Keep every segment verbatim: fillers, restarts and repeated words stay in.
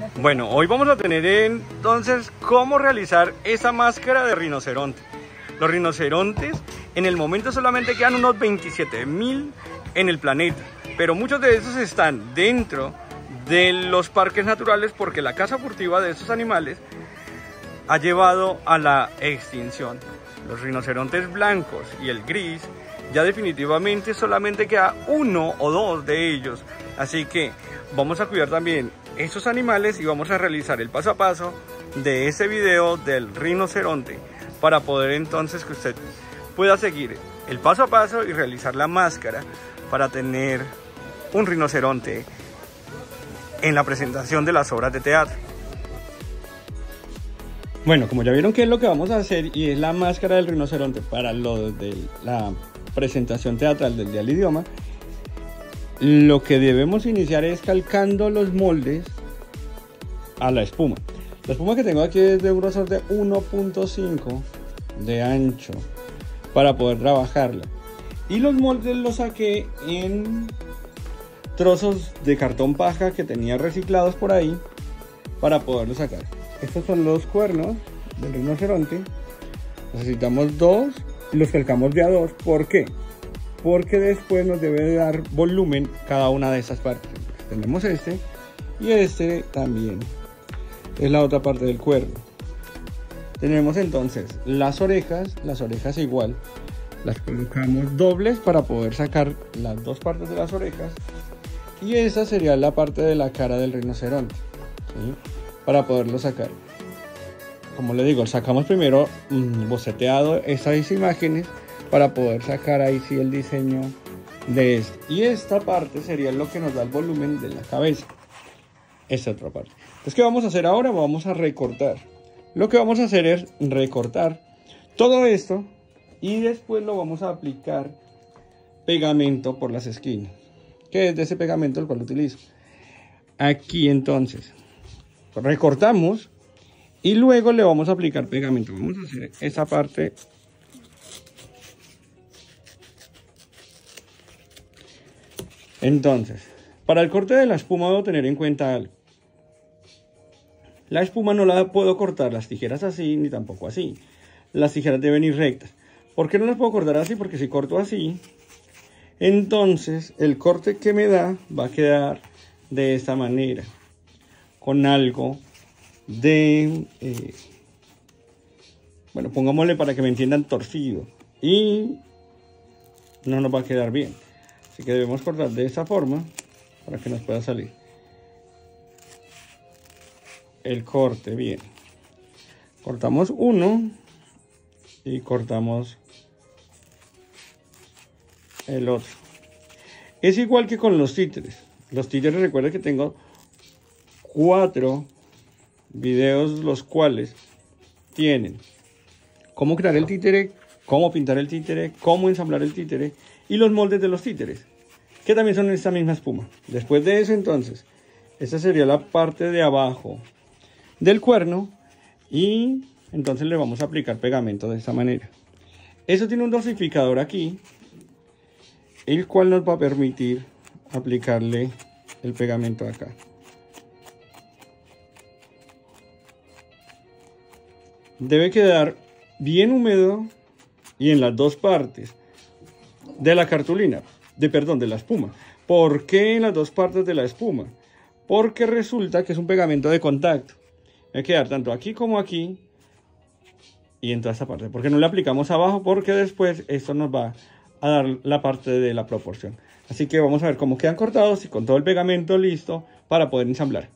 Bueno, hoy vamos a tener entonces cómo realizar esa máscara de rinoceronte. Los rinocerontes en el momento solamente quedan unos veintisiete mil en el planeta, pero muchos de esos están dentro de los parques naturales porque la caza furtiva de estos animales ha llevado a la extinción. Los rinocerontes blancos y el gris ya definitivamente solamente queda uno o dos de ellos, así que vamos a cuidar también esos animales y vamos a realizar el paso a paso de ese video del rinoceronte para poder entonces que usted pueda seguir el paso a paso y realizar la máscara para tener un rinoceronte en la presentación de las obras de teatro. Bueno, como ya vieron qué es lo que vamos a hacer y es la máscara del rinoceronte para lo de la presentación teatral del Día del Idioma, lo que debemos iniciar es calcando los moldes a la espuma. La espuma que tengo aquí es de un grosor de uno punto cinco de ancho para poder trabajarla. Y los moldes los saqué en trozos de cartón paja que tenía reciclados por ahí para poderlos sacar. Estos son los cuernos del rinoceronte. Necesitamos dos y los calcamos de a dos. ¿Por qué? Porque después nos debe de dar volumen cada una de esas partes. Tenemos este y este también es la otra parte del cuerno. Tenemos entonces las orejas, las orejas igual, las colocamos dobles para poder sacar las dos partes de las orejas y esa sería la parte de la cara del rinoceronte, ¿sí? Para poderlo sacar. Como le digo, sacamos primero mmm, boceteado estas imágenes para poder sacar ahí sí el diseño de este. Y esta parte sería lo que nos da el volumen de la cabeza. Esta otra parte. Entonces, ¿qué vamos a hacer ahora? Vamos a recortar. Lo que vamos a hacer es recortar todo esto y después lo vamos a aplicar pegamento por las esquinas, que es de ese pegamento el cual utilizo. Aquí entonces recortamos y luego le vamos a aplicar pegamento. Vamos a hacer esa parte. Entonces, para el corte de la espuma debo tener en cuenta algo. La espuma no la puedo cortar las tijeras así ni tampoco así. Las tijeras deben ir rectas. ¿Por qué no las puedo cortar así? Porque si corto así, entonces el corte que me da va a quedar de esta manera, con algo de, eh, bueno, pongámosle para que me entiendan, torcido, y no nos va a quedar bien. Así que debemos cortar de esa forma para que nos pueda salir el corte bien. Cortamos uno y cortamos el otro. Es igual que con los títeres. Los títeres, recuerden que tengo cuatro videos los cuales tienen cómo crear el títere, cómo pintar el títere, cómo ensamblar el títere y los moldes de los títeres, que también son esta misma espuma. Después de eso, entonces, esta sería la parte de abajo del cuerno y entonces le vamos a aplicar pegamento de esta manera. Eso tiene un dosificador aquí, el cual nos va a permitir aplicarle el pegamento acá. Debe quedar bien húmedo y en las dos partes de la cartulina, de perdón, de la espuma. ¿Por qué en las dos partes de la espuma? Porque resulta que es un pegamento de contacto. Debe quedar tanto aquí como aquí y en toda esta parte. ¿Por qué no le aplicamos abajo? Porque después esto nos va a dar la parte de la proporción. Así que vamos a ver cómo quedan cortados y con todo el pegamento listo para poder ensamblar.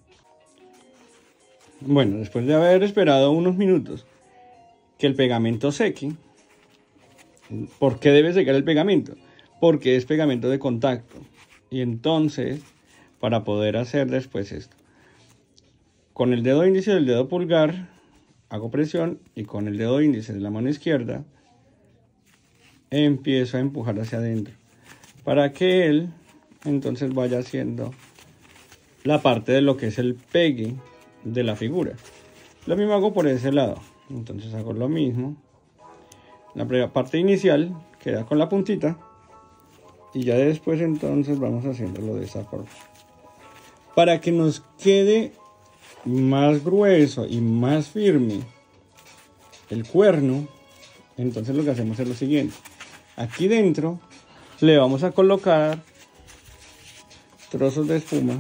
Bueno, después de haber esperado unos minutos que el pegamento seque. ¿Por qué debe secar el pegamento? Porque es pegamento de contacto. Y entonces, para poder hacer después esto, con el dedo índice del dedo pulgar hago presión y con el dedo índice de la mano izquierda empiezo a empujar hacia adentro para que él entonces vaya haciendo la parte de lo que es el pegue de la figura. Lo mismo hago por ese lado. Entonces hago lo mismo. La primera parte inicial queda con la puntita y ya después entonces vamos haciéndolo de esa forma para que nos quede más grueso y más firme el cuerno, entonces lo que hacemos es lo siguiente. Aquí dentro le vamos a colocar trozos de espuma.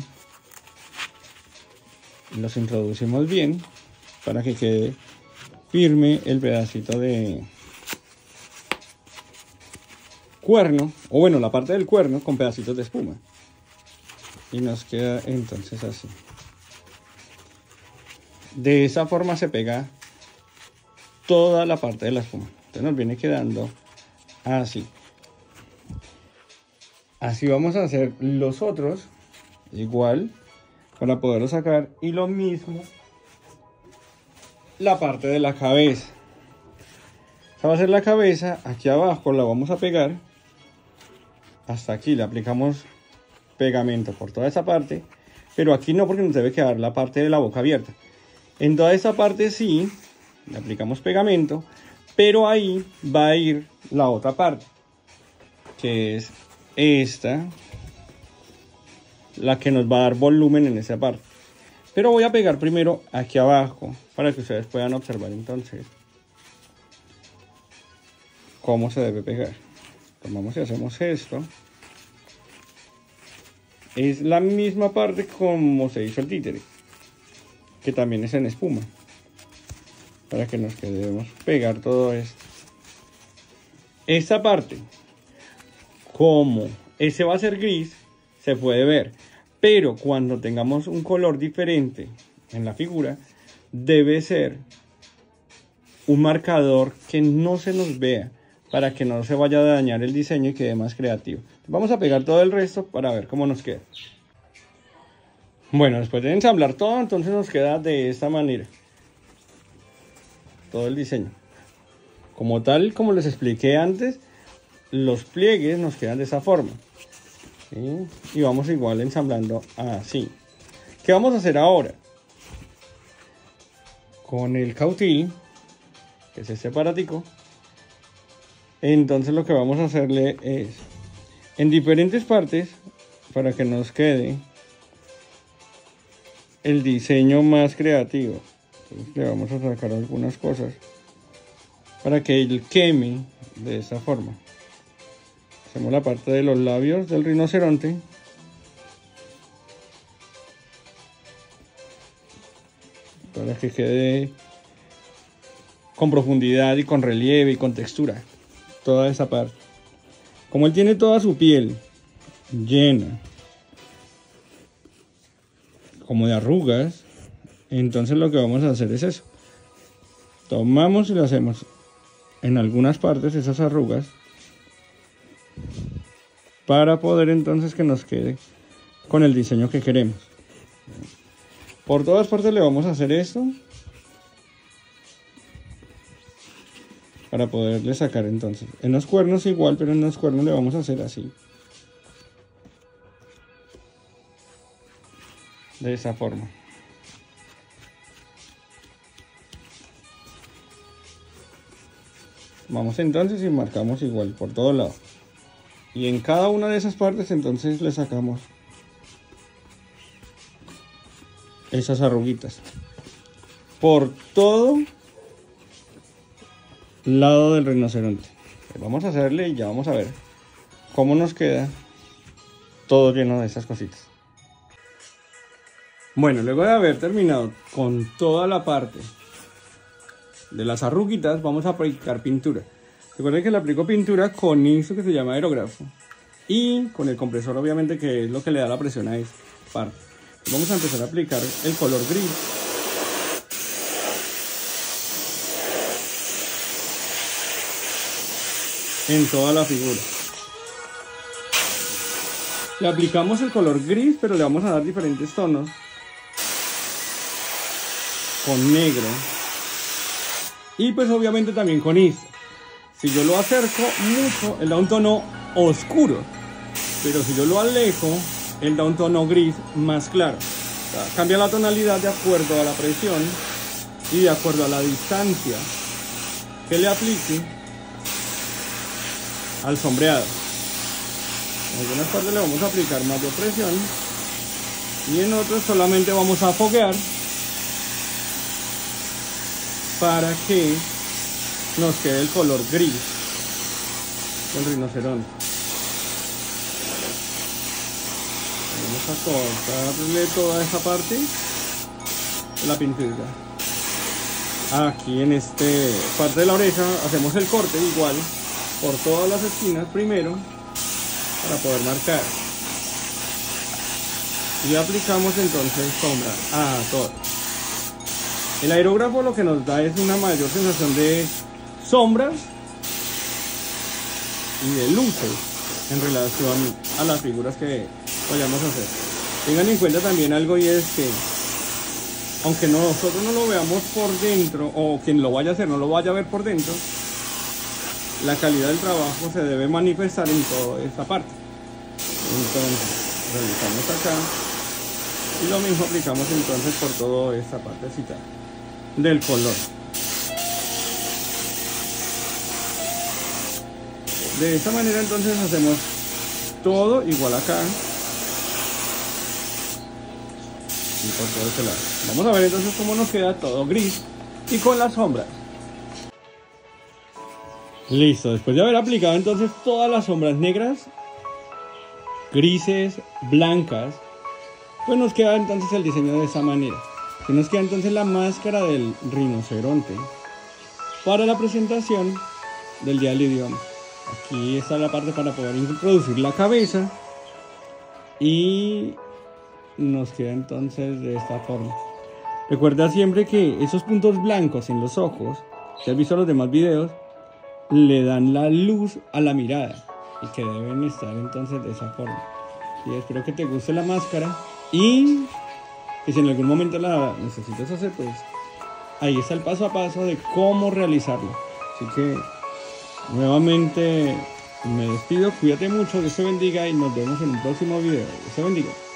Los introducimos bien para que quede firme el pedacito de cuerno, o bueno, la parte del cuerno con pedacitos de espuma. Y nos queda entonces así. De esa forma se pega toda la parte de la espuma. Entonces nos viene quedando así. Así vamos a hacer los otros, igual, para poderlo sacar. Y lo mismo, la parte de la cabeza. Esta va a ser la cabeza. Aquí abajo la vamos a pegar. Hasta aquí le aplicamos pegamento por toda esa parte. Pero aquí no, porque nos debe quedar la parte de la boca abierta. En toda esta parte sí, le aplicamos pegamento. Pero ahí va a ir la otra parte, que es esta, la que nos va a dar volumen en esa parte. Pero voy a pegar primero aquí abajo para que ustedes puedan observar entonces cómo se debe pegar. Tomamos y hacemos esto. Es la misma parte como se hizo el títere, que también es en espuma, para que nos quedemos pegar todo esto. Esta parte, como ese va a ser gris, se puede ver, pero cuando tengamos un color diferente en la figura, debe ser un marcador que no se nos vea, para que no se vaya a dañar el diseño y quede más creativo. Vamos a pegar todo el resto para ver cómo nos queda. Bueno, después de ensamblar todo, entonces nos queda de esta manera todo el diseño. Como tal, como les expliqué antes, los pliegues nos quedan de esa forma, ¿sí? Y vamos igual ensamblando así. ¿Qué vamos a hacer ahora? Con el cautil, que es este aparatico, entonces lo que vamos a hacerle es en diferentes partes, para que nos quede el diseño más creativo. Entonces le vamos a sacar algunas cosas para que él queme de esa forma. Hacemos la parte de los labios del rinoceronte. Para que quede con profundidad y con relieve y con textura. Toda esa parte. Como él tiene toda su piel llena como de arrugas, entonces lo que vamos a hacer es eso. Tomamos y lo hacemos en algunas partes, esas arrugas, para poder entonces que nos quede con el diseño que queremos. Por todas partes le vamos a hacer esto para poderle sacar entonces. En los cuernos igual, pero en los cuernos le vamos a hacer así. De esa forma. Vamos entonces y marcamos igual por todo lado. Y en cada una de esas partes entonces le sacamos esas arruguitas. Por todo lado del rinoceronte. Vamos a hacerle y ya vamos a ver cómo nos queda todo lleno de esas cositas. Bueno, luego de haber terminado con toda la parte de las arruguitas, vamos a aplicar pintura. Recuerden que le aplico pintura con esto que se llama aerógrafo y con el compresor, obviamente, que es lo que le da la presión a esta parte. Vamos a empezar a aplicar el color gris. En toda la figura. Le aplicamos el color gris, pero le vamos a dar diferentes tonos. Con negro. Y pues obviamente también con esto. Si yo lo acerco mucho, él da un tono oscuro. Pero si yo lo alejo, él da un tono gris más claro. O sea, cambia la tonalidad de acuerdo a la presión y de acuerdo a la distancia que le aplique al sombreado. En algunas partes le vamos a aplicar más de presión y en otras solamente vamos a foguear para que nos quede el color gris del rinoceronte. Vamos a cortarle toda esa parte de la pintura. Aquí en este parte de la oreja hacemos el corte igual por todas las esquinas primero para poder marcar, y aplicamos entonces sombra a todo. El aerógrafo lo que nos da es una mayor sensación de sombras y de luces en relación a las figuras que vayamos a hacer. Tengan en cuenta también algo, y es que aunque nosotros no lo veamos por dentro, o quien lo vaya a hacer no lo vaya a ver por dentro, la calidad del trabajo se debe manifestar en toda esta parte. Entonces realizamos acá y lo mismo aplicamos entonces por toda esta partecita del color. De esta manera entonces hacemos todo igual acá y por todo este lado. Vamos a ver entonces cómo nos queda todo gris y con las sombras. Listo, después de haber aplicado entonces todas las sombras negras, grises, blancas, pues nos queda entonces el diseño de esta manera. Que nos queda entonces la máscara del rinoceronte para la presentación del Día del Idioma. Aquí está la parte para poder introducir la cabeza y nos queda entonces de esta forma. Recuerda siempre que esos puntos blancos en los ojos, si has visto los demás videos, le dan la luz a la mirada y que deben estar entonces de esa forma. Y espero que te guste la máscara, y que si en algún momento la necesitas hacer, pues ahí está el paso a paso de cómo realizarlo. Así que nuevamente me despido, cuídate mucho, Dios te bendiga y nos vemos en un próximo video. Dios te bendiga.